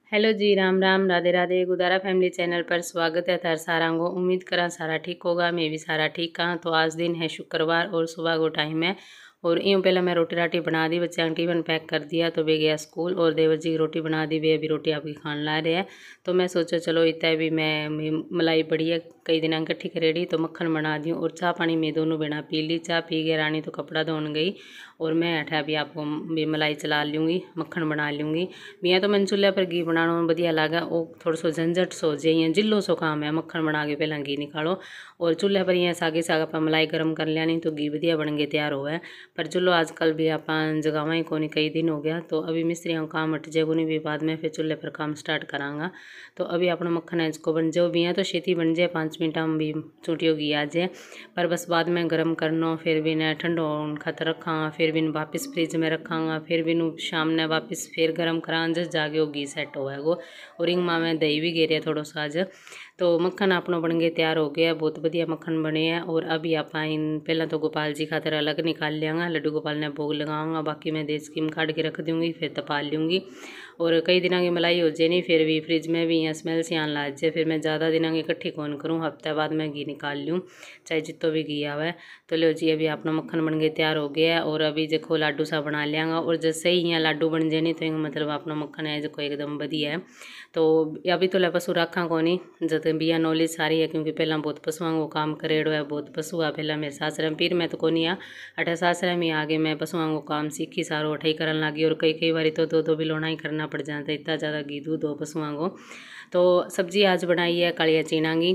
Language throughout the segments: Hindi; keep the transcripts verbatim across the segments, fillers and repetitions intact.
हेलो जी, राम राम, राधे राधे। गुदारा फैमिली चैनल पर स्वागत है थार सारा को। उम्मीद करा सारा ठीक होगा। मैं भी सारा ठीक हाँ। तो आज दिन है शुक्रवार और सुबह को टाइम है और यूँ पहले मैं रोटी राटी बना दी, बच्चे का टिफिन पैक कर दिया तो वे गया स्कूल और देवर जी की रोटी बना दी, वे अभी रोटी आपकी खान ला रहे हैं। तो मैं सोचा चलो इतना भी मैं मलाई पड़ी है कई दिन इकट्ठी करेड़ी तो मक्खन बना दी और चाह पानी में दोनों बिना पी ली। चाह पी गया रानी तो कपड़ा धोन गई और मैं अठा अभी आपको भी मलाई चला लूँगी, मक्खन बना लूँगी। मियाँ तो मैंने चूल्हे पर घी बनाना बढ़िया लगा, वो थोड़ा सो झंझट सो जाइए, जिलो सो काम है मक्खन बना के पहला घी निकालो और चूल्हे पर यहाँ सागे साग आप मलाई गर्म कर लिया, नहीं तो घी बढ़िया बन के तैयार हो है। पर चलो आजकल भी आप जगावा ही कोनी, कई दिन हो गया तो अभी मिस्त्रियों का काम हट जाएगा नहीं भी बाद में फिर चूल्हे पर काम स्टार्ट करांगा। तो अभी अपना मक्खन है इसको बन जाओ भी तो छेती बन जाए, पाँच मिनट में भी चूटी होगी आ जाए। पर बस बाद में गर्म करना फिर भी न ठंडो खातर रखा, फिर भी वापस फ्रिज में रखांगा, फिर भी शाम ने वापस फिर गर्म करा जस जाके वो घी सेट होएगो। और रिंग माँ में दही भी गेरिया थोड़ा सा आज। तो मक्खन अपना बन गए तैयार हो गया, बहुत बढ़िया मक्खन बने हैं। और अभी आप इन पहला तो गोपाल जी खातर अलग निकाल लियांगा, लड्डू गोपाल ने भोग लगाऊंगा, बाकी मैं देश की काट के रख दूँगी फिर तपाल लूँगी। और कई दिनों की मलाई हो जाए नहीं फिर भी फ्रिज में भी यहाँ स्मेल से आने लग जाए, फिर मैं ज़्यादा दिनों की इकट्ठी कौन करूँ, हफ्ते बाद मैं घी निकाल लूँ चाहे जितो भी घी आवे। तो लो जी अभी अपना मक्खन बन के तैयार हो गया है और अभी देखो लाडू सा बना लियांगा। और जैसे ही यहाँ लाडू बन जाए नहीं तो मतलब अपना मक्खन है जो एकदम बढ़िया है। तो अभी तो ला पशु रखा कोनी जब बिया नॉलेज सारी है, क्योंकि पहला बहुत पशुओं को काम करेड़ो है, बहुत पशु आ पहला मेरे सासरे पीर में तो कोनी आ अठा सासरे में आगे मैं पशुओं को काम सीखी सारो अठाई करन लगी। और कई कई बारी तो दो दो बिलोना ही करना पड़ जाता, इतना ज़्यादा घी दूध हो पशुओं को। तो सब्जी आज बनाई है कालिया चीना की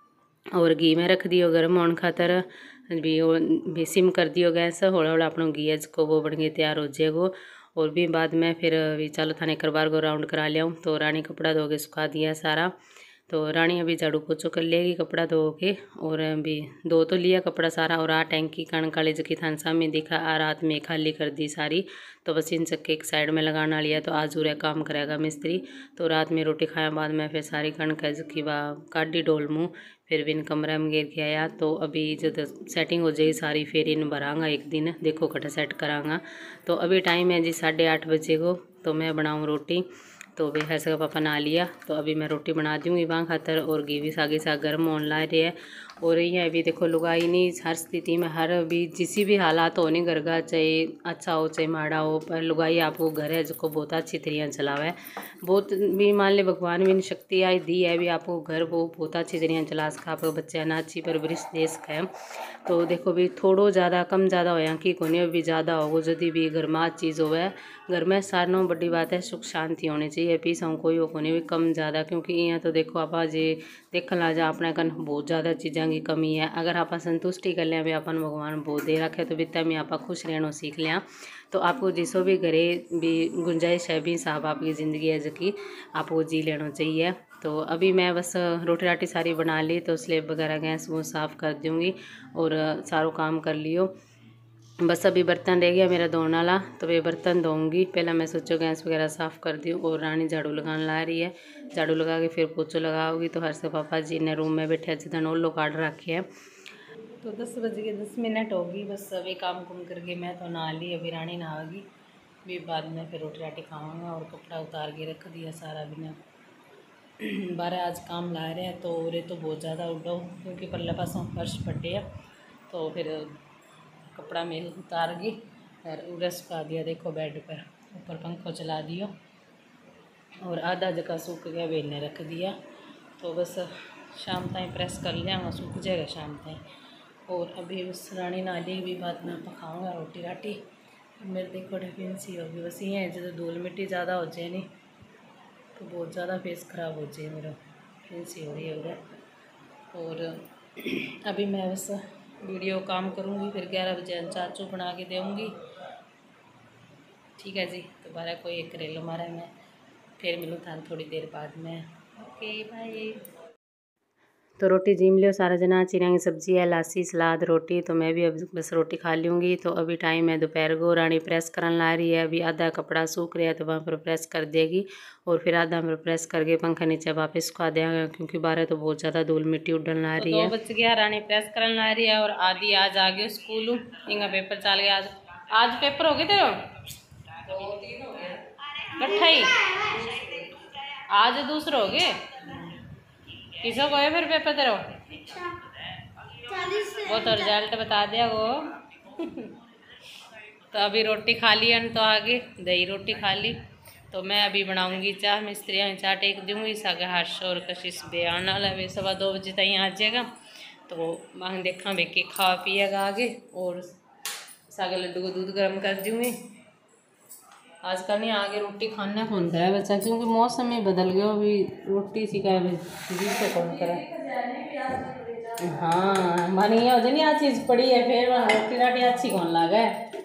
और घी में रख दियो गर्म होने खातर भी, भी सिम कर दियो गैस, हौला हौला अपना घी है जिसको वो बन के तैयार हो जाएगो। और भी बाद में फिर भी चलो थाने करबार को राउंड करा लिया। तो रानी कपड़ा धो के सुखा दिया सारा, तो रानी अभी झाड़ू पोछो कर लेगी कपड़ा धो के। और अभी धो तो लिया कपड़ा सारा और आ टैंकी कण काले जकी थान सामने दिखा आ रात में खाली कर दी सारी। तो बस इन चक्के एक साइड में लगाना लिया, तो आज उरे काम करेगा मिस्त्री। तो रात में रोटी खाया बाद में फिर सारी कणक जकी वा काटी डोल मुँह फिर भी इन कमरे में गिर के आया। तो अभी जब सेटिंग हो जाएगी सारी फिर इन भरांगा एक दिन, देखो कटा सेट करांगा। तो अभी टाइम है जी साढ़े आठ बजे को, तो मैं बनाऊँ रोटी। तो वे ऐसे का पापा ना लिया तो अभी मैं रोटी बना दूँगी वहाँ खातर और घी भी सागे साग गर्म होने ला रही है। और ये अभी देखो लुगाई नहीं हर स्थिति में हर भी जिसी भी हालात हो नहीं घर का, चाहे अच्छा हो चाहे माड़ा हो, पर लुगाई आपको घर है जिसको बहुत अच्छी तरीके चलावे। बहुत भी मान ले भगवान भी शक्ति आई दी है भी आपको घर वो बहुत अच्छी तरीके चला सका, आपको बच्चे ना अच्छी परवरिश दे सके। तो देखो भी थोड़ो ज़्यादा कम ज़्यादा हो यहाँ की कोने भी ज़्यादा होगो, यदि भी घर में चीज़ होवे घर में सारों बड़ी बात है सुख शांति होनी चाहिए, पीस हम कोई हो कोने भी कम ज़्यादा। क्योंकि यहाँ तो देखो आप जे देखने ला जा अपने कन बहुत ज़्यादा चीज़ों की कमी है, अगर आप संतुष्टि कर लिया भी अपन भगवान बहुत दे रखे तो बिता में आप खुश रहना सीख लिया। तो आपको जिसो भी घरे भी गुंजाइश है भी साहब आपकी ज़िंदगी है जबकि आपको जी लेना चाहिए। तो अभी मैं बस रोटी राटी सारी बना ली तो स्लेब वगैरह गैस वो साफ़ कर दूँगी और सारो काम कर लियो। बस अभी बर्तन रह गया मेरा धोने वाला, तो वे बर्तन धोऊंगी। पहले मैं सोचो गैस वगैरह साफ़ कर दूँ और रानी झाड़ू लगाने ला रही है, झाड़ू लगा के फिर पोछो लगाओगी। तो हर से पापा जी ने रूम में बैठे जितना ओलो काट रखे है। तो दस बज के दस मिनट होगी, बस अभी काम कुम करके मैं तो नहा ली, अभी रानी नहाएगी भी बाद में फिर रोटी राटी खाऊंगा। और कपड़ा उतार के रख दिया सारा बिना बारह आज काम ला रहे हैं। तो उरे तो बहुत ज़्यादा उड़ो क्योंकि परले पासों फर्श फटे है, तो फिर कपड़ा मेल उतार गई और उरे सुखा दिया। देखो बेड पर ऊपर पंखो चला दियो और आधा जगह सूख गया बेलने रख दिया। तो बस शाम ताई प्रेस कर लिया सूख जाएगा शाम ताई। और अभी उस रानी नाली भी बाद में पकाऊँगा रोटी राटी। मेरे देखो डिफेंसी होगी बस ये है जब धूल मिट्टी ज़्यादा हो जाए नहीं तो बहुत ज़्यादा फेस ख़राब हो जाए, मेरा डिफेंसी हो रही है उधर। और अभी मैं बस वीडियो काम करूँगी फिर ग्यारह बजे चाचू बना के दूँगी। ठीक है जी, दोबारा कोई एक करेलो मारा मैं फिर मिलूँ था थोड़ी देर बाद में। Okay bye. तो रोटी जीम लियो सारा जना, चिना की सब्जी है लासी सलाद रोटी। तो मैं भी अब बस रोटी खा लूँगी। तो अभी टाइम है दोपहर को, रानी प्रेस करने ला रही है, अभी आधा कपड़ा सूख रहा है तो वहाँ पर प्रेस कर देगी और फिर आधा पर प्रेस करके पंखा नीचे वापस सुखा देंगे क्योंकि बाहर तो बहुत ज़्यादा धूल मिट्टी उड़न ला रही है। तो दो बज गया, रानी प्रेस करने ला रही है और आदि आज आ गए स्कूल, इनका पेपर चल गया। आज आज पेपर हो गए तेरे कट्ठा ही आज दूसरे हो गए किसो को है फिर पेपर तेरो वो तो रिजल्ट बता दिया वो। तो अभी रोटी खा ली है तो आगे दही रोटी खा ली। तो मैं अभी बनाऊंगी चाह, मिस्त्रियाँ चाह टेक दूंगी। सागे हर्ष और कशिश बे आने वाला है, सवा दो बजे तक आ जाएगा। तो मैं देखा बे के खा पिएगा आगे। और सागे लड्डू को दूध गर्म कर दूंगी। आजकल नहीं आगे रोटी खाने कौन करे बच्चा, क्योंकि मौसम ही बदल गया। अभी रोटी सी का जी से कौन करे। हाँ मानी हो जानी आ चीज़ पड़ी है फिर रोटी राटी अच्छी कौन लगे।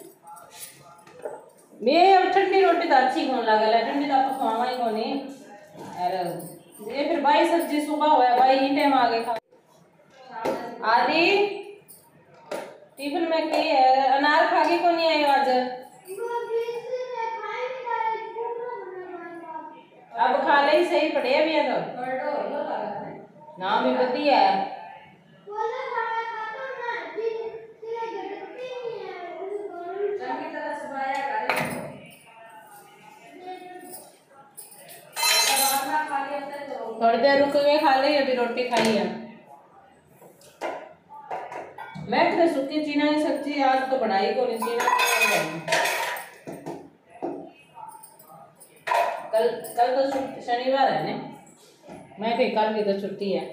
मैं अब ठंडी रोटी तो अच्छी कौन लगे, ठंडी तो आपको खावा ही कौन नहीं। अरे ये फिर भाई सब्जी सुबह हुआ भाई ही टाइम आ गए खा आदि टिफिन में कही है अनार खा के कौन नहीं आई आज। अब खा ले सही पड़े अभी है तो ना भी बढ़िया है। थोड़ी देर रुक के खा ले, अभी रोटी खाई है। मैं तो सूखी चीना की सब्जी आज तो बनाई को नहीं, चीना कल कल तो शनिवार है ने, मैं कही कल की तो छुट्टी है।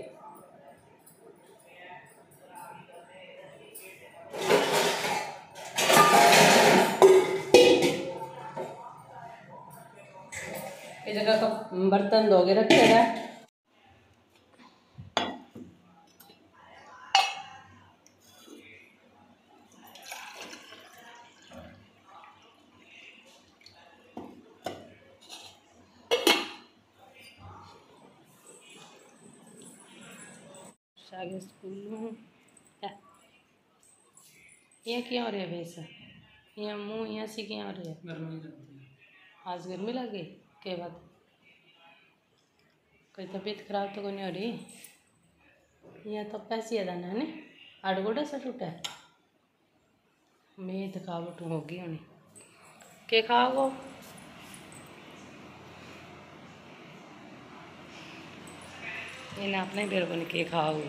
इस जगह का बर्तन धोके रखेगा। आगे स्कूल यहाँ क्या हो रहा है वैसा, यहाँ मुँह यहाँ से क्या हो रहा है। आज गर्मी लगे के बाद कोई तबीयत खराब तो कोई नहीं हो रही। यहाँ तो पैसे है दाना ने आठ गोडा सा टूटा है। मैं थकावट होगी होनी के खाओ इन्हें अपने बेर बन के खाओ।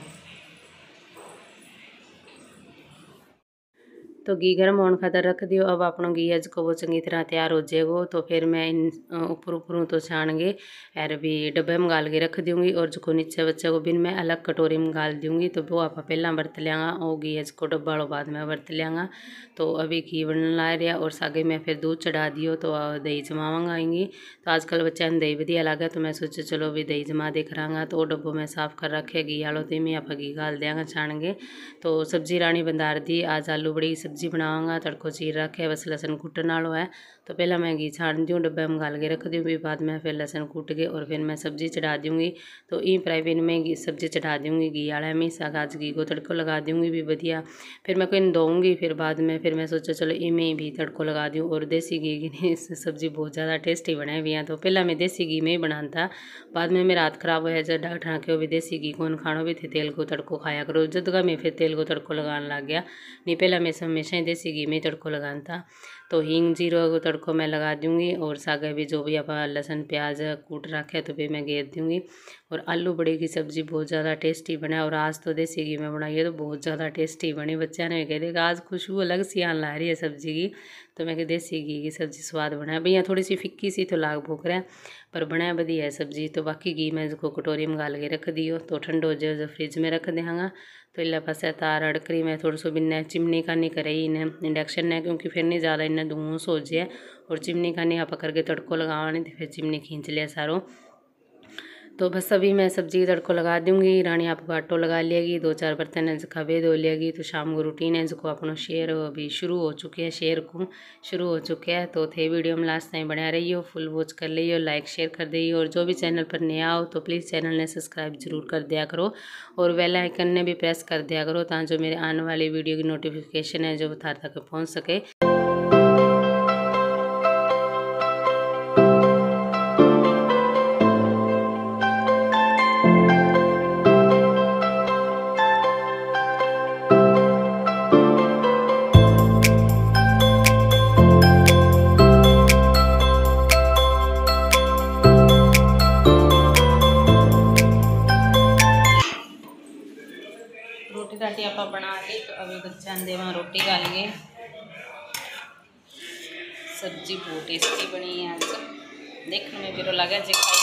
तो घी गर्म होने खातर रख दियो। अब अपनों घी अज को वो चंगी तरह तैयार हो जाएगो। तो फिर मैं इन ऊपर ऊपर तो छान के और भी डब्बे में गाल के रख दूँगी। और जो नीचे बच्चे को बिन मैं अलग कटोरी में गाल दूँगी। तो वो आप पहला बरत लियांगा और घी अज को डब्बा वालों बाद में बरत लियांगा। तो अभी घी बनने ला रहा और सागे में फिर दूध चढ़ा दियो। तो दही जमावांगा आएंगी। तो आजकल बच्चों दही वधिया लगे तो मैं सोचा चलो भी दही जमा दे कराँगा। तो वो डब्बो में साफ कर रखे घी आलो तो मैं आप घी गाल देंगे छान के। तो सब्जी रानी बंदार दी आज आलू बड़ी सब्जी बनावांगा। तड़को चीर रखे बस लहसन कूटन वालों है। तो पहला मैं घी छान दूँ डब्बे में गाल के रख दूँ। फिर बाद में फिर लहसन कूट के और फिर मैं सब्जी चढ़ा दूँगी। तो ई प्राइवेट में घी सब्जी चढ़ा दूँगी घी वाला में साग आज घी को तड़को लगा दूँगी भी बढ़िया। फिर मैं कोई दूँगी फिर बाद में फिर मैं सोचा चलो ई में भी तड़को लगा दूँ। और देसी घी की सब्जी बहुत ज़्यादा टेस्टी बने हुई हैं। तो पहला मैं देसी घी में ही बनाता, बाद में मेरा हाथ खराब हो जब डॉक्टर के भी देसी घी कौन खाना भी थे तेल को तड़को खाया करो। जदगा में फिर तेल को तड़को लगाने लग गया। नहीं पहला मैं हमेशा देसी घी में तड़को लगाना था। तो हींग जीरो को तड़को मैं लगा दूँगी। और सागे भी जो भी आप लहसुन प्याज कूट रखे तो भी मैं घेर दूँगी। और आलू बड़ी की सब्ज़ी बहुत ज़्यादा टेस्टी बना। और आज तो देसी घी में बनाई है तो बहुत ज़्यादा टेस्टी बनी। बच्चा ने कह दिया आज खुशबू अलग सी आने ला रही है सब्ज़ी की। तो मैं देसी घी की सब्ज़ी स्वाद बनाया भैया, थोड़ी सी फिक्की सी तो लाग भूख रहा है पर बनाया बढ़िया है सब्ज़ी। तो बाकी घी मैं इसको कटोरी में गाल के रख दियो। तो ठंडो हो जाए फ्रिज में रख देंगा। तो इला पास तार अड़करी में थोड़ा सो बिन्ने चिमनी का नहीं करे इन्हें इंडक्शन ने, क्योंकि फिर नहीं ज़्यादा इन्हें धुआं सो जाए। और चिमनी का नहीं आप करके तड़को लगावा नहीं तो फिर चिमनी खींच लिया सारों। तो बस अभी मैं सब्जी तड़को लगा दूँगी। रानी आपको आटो लगा लेगी, दो चार बर्तन है जिसका वे धो लेगी। तो शाम को रूटीन है जिसको अपना शेयर अभी शुरू हो चुके हैं, शेयर को शुरू हो चुके हैं। तो थे वीडियो में लास्ट टाइम बना रही हो, फुल वॉच कर ली हो, लाइक शेयर कर दी। और जो भी चैनल पर नया हो तो प्लीज़ चैनल ने सब्सक्राइब जरूर कर दिया करो। और बेल आइकन ने भी प्रेस कर दिया करो ताकि जो मेरे आने वाली वीडियो की नोटिफिकेशन है जो थार तक पहुँच सके। बना ली। तो अभी बच्चा देवा रोटी गालेंगे। सब्जी बहुत टेस्टी बनी है आज, देखने में भी लगे जी खाई।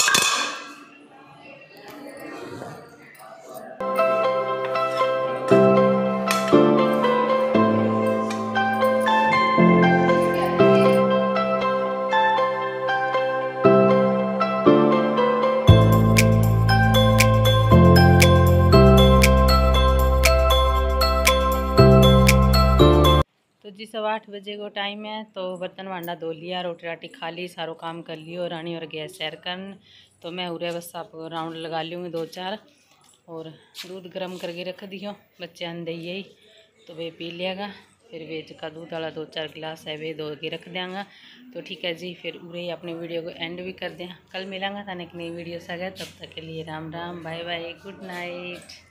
तो जी सवा आठ बजे को टाइम है। तो बर्तन भांडा धो लिया, रोटी राटी खा ली, सारो काम कर लियो। रानी और गया सैर करन। तो मैं उरे बस आपको राउंड लगा लूँगी दो चार। और दूध गर्म करके रख दियो, बच्चे आंदे ही तो वे पी लियागा। फिर वेज का दूध वाला दो चार गिलास है वे धो के रख देंगा। तो ठीक है जी, फिर उरे ही अपनी वीडियो को एंड भी कर दें। कल मिलेंगे था एक नई वीडियो से। तब तक के लिए Ram Ram, bye bye, good night.